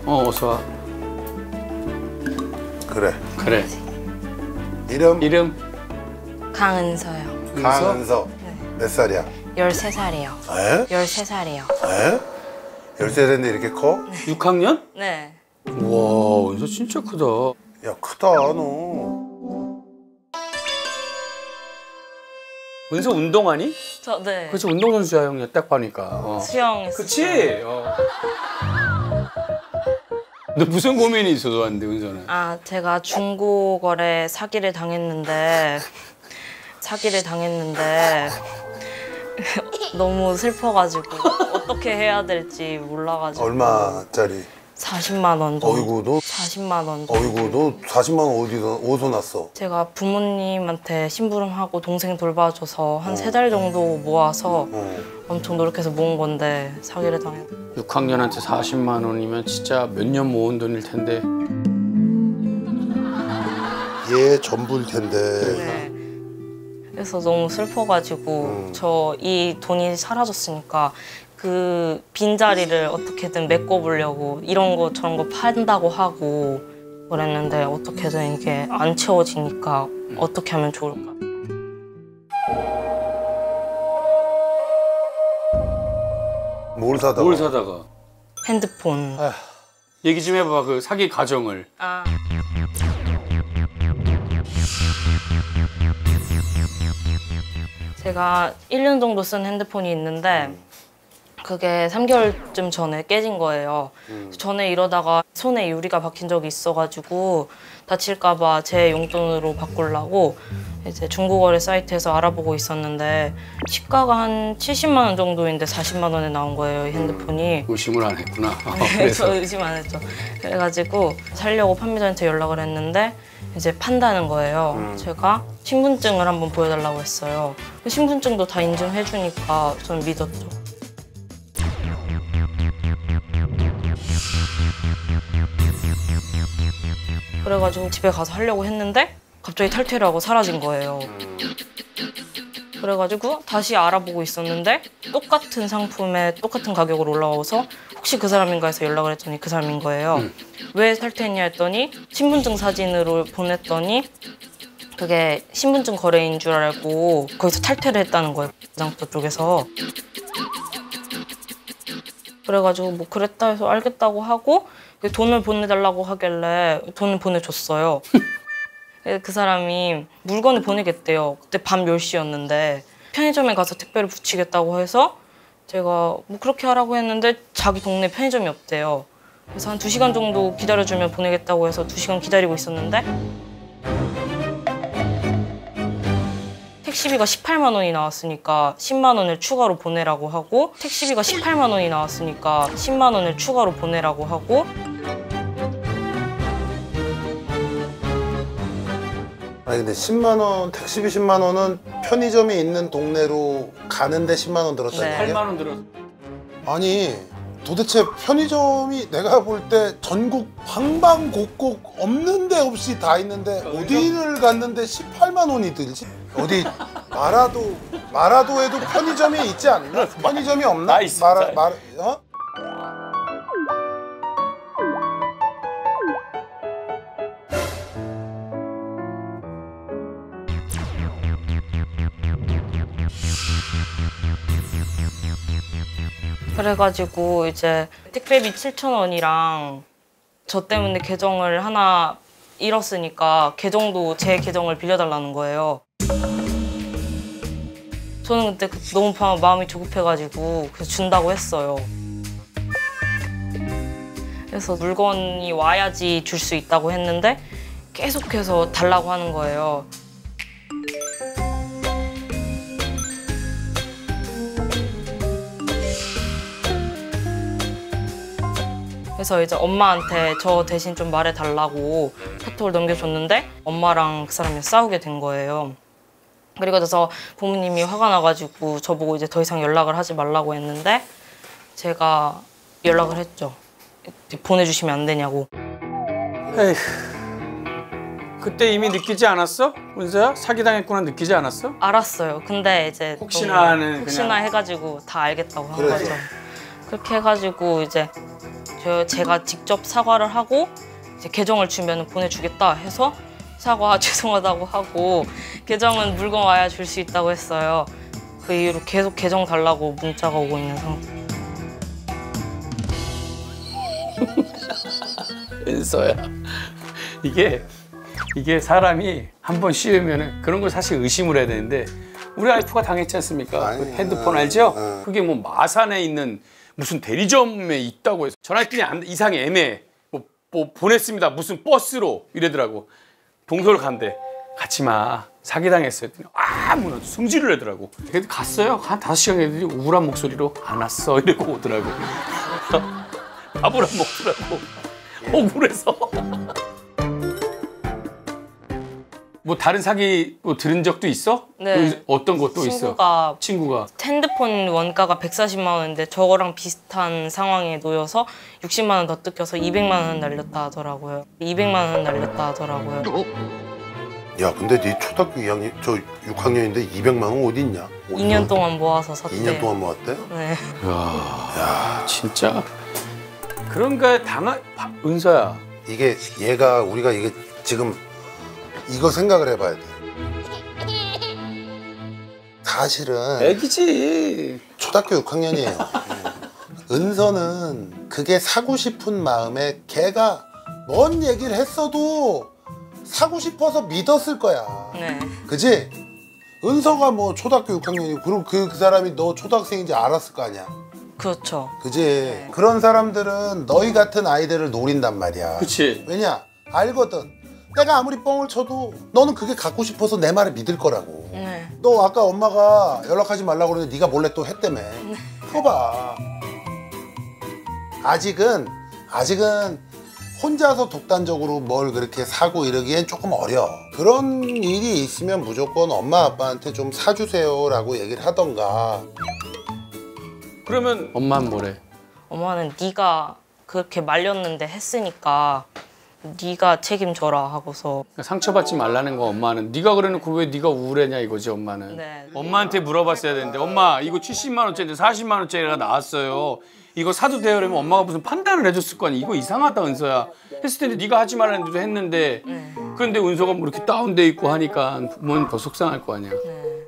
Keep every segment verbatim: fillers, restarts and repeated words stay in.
어, 어서 와. 그래. 그래. 이름? 이름? 강은서요. 강은서. 네. 몇 살이야? 열세 살이요. 에? 열세 살이요. 에? 열세 살인데 이렇게 커? 육 학년? 네. 와, 은서 진짜 크다. 야, 크다, 너. 은서 운동하니? 저, 네. 그치, 운동선수야, 형이 딱 봐니까. 어. 수영 했어요. 그치? 어. 너 무슨 고민이 있어, 너한테, 은서는? 아, 제가 중고거래 사기를 당했는데 사기를 당했는데 너무 슬퍼가지고 어떻게 해야 될지 몰라가지고. 얼마짜리? 사십만 원 정도. 어이구, 너. 사십만 원 정도. 어이구, 너 사십만 원 어디서, 어디서 났어? 제가 부모님한테 심부름하고 동생 돌봐줘서 한 세 달 정도 모아서 어. 엄청 노력해서 모은 건데 사기를 당했고. 육 학년한테 사십만 원이면 진짜 몇 년 모은 돈일 텐데. 얘 전부일 텐데. 네. 그래서 너무 슬퍼가지고 음. 저 이 돈이 사라졌으니까 그 빈자리를 어떻게든 메꿔보려고 이런 거 저런 거 판다고 하고 그랬는데 어떻게든 이게 안 채워지니까 어떻게 하면 좋을까? 뭘 사다가? 뭘 사다가? 핸드폰. 아휴. 얘기 좀 해봐, 그 사기 과정을. 아. 제가 일 년 정도 쓴 핸드폰이 있는데 그게 삼 개월쯤 전에 깨진 거예요. 음. 전에 이러다가 손에 유리가 박힌 적이 있어가지고 다칠까 봐 제 용돈으로 바꾸려고 이제 중고거래 사이트에서 알아보고 있었는데 시가가 한 칠십만 원 정도인데 사십만 원에 나온 거예요, 이 핸드폰이. 의심을 안 했구나. 네, 저 의심 안 했죠. 그래가지고 살려고 판매자한테 연락을 했는데 이제 판다는 거예요. 음. 제가 신분증을 한번 보여달라고 했어요. 신분증도 다 인증해주니까 저는 믿었죠. 그래가지고 집에 가서 하려고 했는데 갑자기 탈퇴를 하고 사라진 거예요. 그래가지고 다시 알아보고 있었는데 똑같은 상품에 똑같은 가격으로 올라와서 혹시 그 사람인가 해서 연락을 했더니 그 사람인 거예요. 음. 왜 탈퇴했냐 했더니 신분증 사진으로 보냈더니 그게 신분증 거래인 줄 알고 거기서 탈퇴를 했다는 거예요, 장터 쪽에서. 그래가지고 뭐 그랬다 해서 알겠다고 하고 돈을 보내달라고 하길래 돈을 보내줬어요. 그 사람이 물건을 보내겠대요. 그때 밤 열 시였는데 편의점에 가서 택배를 붙이겠다고 해서 제가 뭐 그렇게 하라고 했는데 자기 동네 편의점이 없대요. 그래서 한 두 시간 정도 기다려주면 보내겠다고 해서 두 시간 기다리고 있었는데 택시비가 십팔만 원이 나왔으니까 십만 원을 추가로 보내라고 하고 택시비가 십팔만 원이 나왔으니까 십만 원을 추가로 보내라고 하고 아니 근데 십만 원, 택시비 십만 원은 편의점이 있는 동네로 가는데 십만 원 들었다는 네. 얘기야? 팔만 원 들었어. 아니 도대체 편의점이 내가 볼 때 전국 방방곡곡 없는 데 없이 다 있는데 어디를 갔는데 십팔만 원이 들지? 어디 마라도 마라도에도 편의점이 있지 않나? 편의점이 없나? 나 있어, 마라 나 마라 어? 그래가지고 이제 택배비 칠천 원이랑 저 때문에 계정을 하나 잃었으니까 계정도 제 계정을 빌려달라는 거예요. 저는 그때 너무 마음이 조급해가지고 그래서 준다고 했어요. 그래서 물건이 와야지 줄 수 있다고 했는데 계속해서 달라고 하는 거예요. 그래서 이제 엄마한테 저 대신 좀 말해달라고 카톡을 넘겨줬는데 엄마랑 그 사람이 싸우게 된 거예요. 그리고 나서 부모님이 화가 나가지고 저보고 이제 더 이상 연락을 하지 말라고 했는데 제가 연락을 했죠. 보내주시면 안 되냐고. 에휴. 그때 이미 느끼지 않았어? 은서야? 사기당했구나 느끼지 않았어? 알았어요. 근데 이제 혹시나 하는 혹시나 그냥... 해가지고 다 알겠다고 한 그래. 거죠. 그렇게 해가지고 이제 저 제가 직접 사과를 하고 이제 계정을 주면 보내주겠다 해서 사과 죄송하다고 하고 계정은 물건 와야 줄 수 있다고 했어요. 그 이후로 계속 계정 달라고 문자가 오고 있는 상태. 은서야, 이게 이게 사람이 한 번 씌우면은 그런 걸 사실 의심을 해야 되는데 우리 와이프가 당했지 않습니까? 아니, 그 핸드폰 아, 알죠? 아. 그게 뭐 마산에 있는 무슨 대리점에 있다고 해서 전화했더니 안, 이상해 애매해. 뭐, 뭐 보냈습니다. 무슨 버스로 이러더라고. 동서를 간대. 같이 마. 사기당했어요. 했더니 아무나 승질을 내더라고. 그래도 갔어요. 한 다섯 시간 애들이 우울한 목소리로 안 왔어 이러고 오더라고. 밥을 안 먹더라고. 억울해서. 뭐 다른 사기 뭐 들은 적도 있어? 네. 어떤 것도 있어? 친구가 친구가 핸드폰 원가가 백사십만 원인데 저거랑 비슷한 상황에 놓여서 육십만 원 더 뜯겨서 이백만 원 날렸다 하더라고요. 이백만 원 날렸다 하더라고요. 야 근데 네 초등학교 이 학년 저 육 학년인데 이백만 원 어디 있냐? 이 년 동안 모아서 샀대. 이 년 동안 모았대? 네. 야, 진짜 그런 거에 당한 바- 은서야. 이게 얘가 우리가 이게 지금 이거 생각을 해봐야 돼. 사실은 애기지. 초등학교 육 학년이에요. 은서는 그게 사고 싶은 마음에 걔가 뭔 얘기를 했어도 사고 싶어서 믿었을 거야. 네. 그지? 은서가 뭐 초등학교 육 학년이고 그럼 그, 그 사람이 너 초등학생인지 알았을 거 아니야. 그렇죠. 그지? 네. 그런 사람들은 너희 같은 아이들을 노린단 말이야. 그치. 왜냐? 알거든. 내가 아무리 뻥을 쳐도 너는 그게 갖고 싶어서 내 말을 믿을 거라고. 네. 너 아까 엄마가 연락하지 말라고 그러는데 네가 몰래 또 했다며. 그거 봐. 아직은 아직은 혼자서 독단적으로 뭘 그렇게 사고 이러기엔 조금 어려. 그런 일이 있으면 무조건 엄마 아빠한테 좀 사주세요라고 얘기를 하던가. 그러면 엄마는 뭐래? 엄마는 네가 그렇게 말렸는데 했으니까 네가 책임져라 하고서. 상처받지 말라는 거 엄마는. 네가 그래놓고 왜 네가 우울해냐 이거지 엄마는. 네. 엄마한테 물어봤어야 되는데 엄마 이거 칠십만 원짜리인데 사십만 원짜리가 나왔어요. 이거 사도 돼요? 그러면 엄마가 무슨 판단을 해줬을 거 아니야. 이거 이상하다 은서야. 했을 텐데 네가 하지 말라는데도 했는데 네. 그런데 은서가 뭐 이렇게 다운돼 있고 하니까 부모는 더 속상할 거 아니야.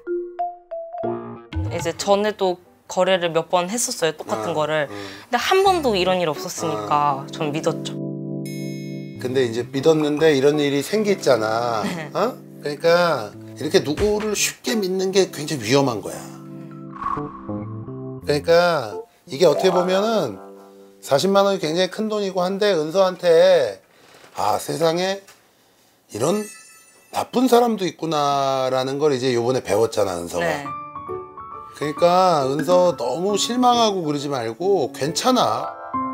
네. 이제 전에도 거래를 몇 번 했었어요. 똑같은 거를. 근데 한 번도 이런 일 없었으니까 전 믿었죠. 근데 이제 믿었는데 이런 일이 생겼잖아. 어? 그러니까 이렇게 누구를 쉽게 믿는 게 굉장히 위험한 거야. 그러니까 이게 어떻게 보면은 사십만 원이 굉장히 큰 돈이고 한데 은서한테 아 세상에 이런 나쁜 사람도 있구나라는 걸 이제 요번에 배웠잖아 은서가. 네. 그러니까 은서 너무 실망하고 그러지 말고 괜찮아.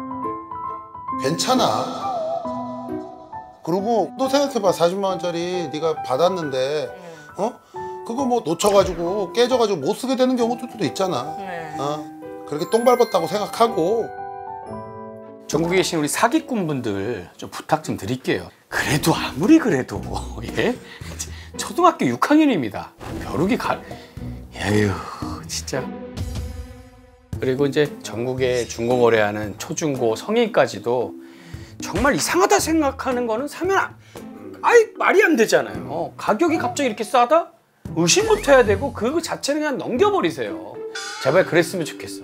괜찮아. 그리고 또 생각해봐. 사십만 원짜리 네가 받았는데 어? 그거 뭐 놓쳐가지고 깨져가지고 못 쓰게 되는 경우도 있잖아. 네. 어? 그렇게 똥 밟았다고 생각하고. 전국에 계신 우리 사기꾼분들 좀 부탁 좀 드릴게요. 그래도 아무리 그래도 예? 초등학교 육 학년입니다. 벼룩이 가... 에휴 진짜. 그리고 이제 전국에 중고거래하는 초중고 성인까지도 정말 이상하다 생각하는 거는 사면 아, 아예 말이 안 되잖아요. 가격이 갑자기 이렇게 싸다? 의심부터 해야 되고 그 자체는 그냥 넘겨버리세요. 제발 그랬으면 좋겠어.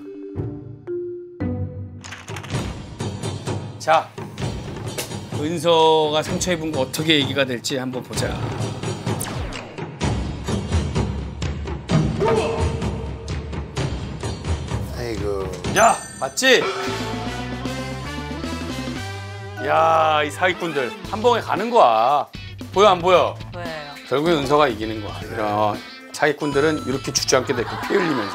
자, 은서가 상처 입은 거 어떻게 얘기가 될지 한번 보자. 아이고. 야, 맞지? 야, 이 사기꾼들 한 번에 가는 거야. 보여 안 보여? 왜요? 결국에 은서가 이기는 거야. 이런 사기꾼들은 이렇게 주저앉게 되고 피 흘리면서.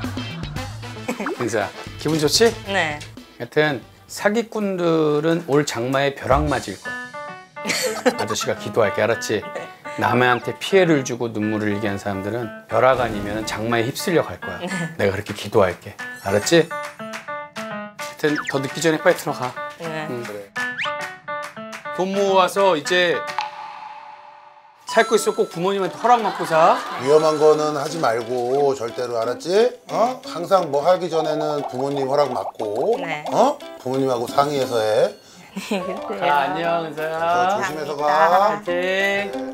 은서야, 기분 좋지? 네. 하여튼 사기꾼들은 올 장마에 벼락 맞을 거야. 아저씨가 기도할게, 알았지? 남한테 피해를 주고 눈물을 흘리게 한 사람들은 벼락 아니면 장마에 휩쓸려 갈 거야. 내가 그렇게 기도할게, 알았지? 하여튼 더 늦기 전에 빨리 들어가. 네. 응, 그래. 돈 모아서 이제 살 거 있으면 꼭 부모님한테 허락 받고 사. 위험한 거는 하지 말고 절대로, 알았지? 어? 항상 뭐 하기 전에는 부모님 허락 받고 네. 어? 부모님하고 상의해서 해. 자, 안녕 은서야. 어, 조심해서 가. 파이팅.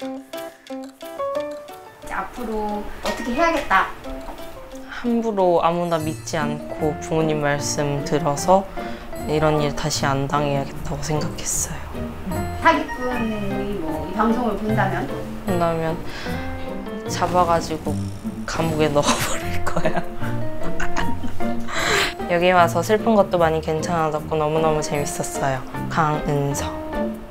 이제 앞으로 어떻게 해야겠다. 함부로 아무나 믿지 않고 부모님 말씀 들어서 이런 일 다시 안 당해야겠다고 생각했어요. 사기꾼이 뭐 이 방송을 본다면 그러면 잡아가지고 감옥에 넣어버릴 거야. 여기 와서 슬픈 것도 많이 괜찮아졌고 너무너무 재밌었어요. 강은서.